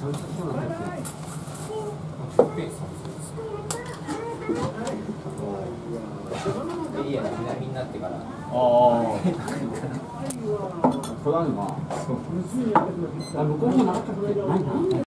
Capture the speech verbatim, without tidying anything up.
いや、みんなってから。ああ。 そうなのか。向こうもなかったっけ？ないな。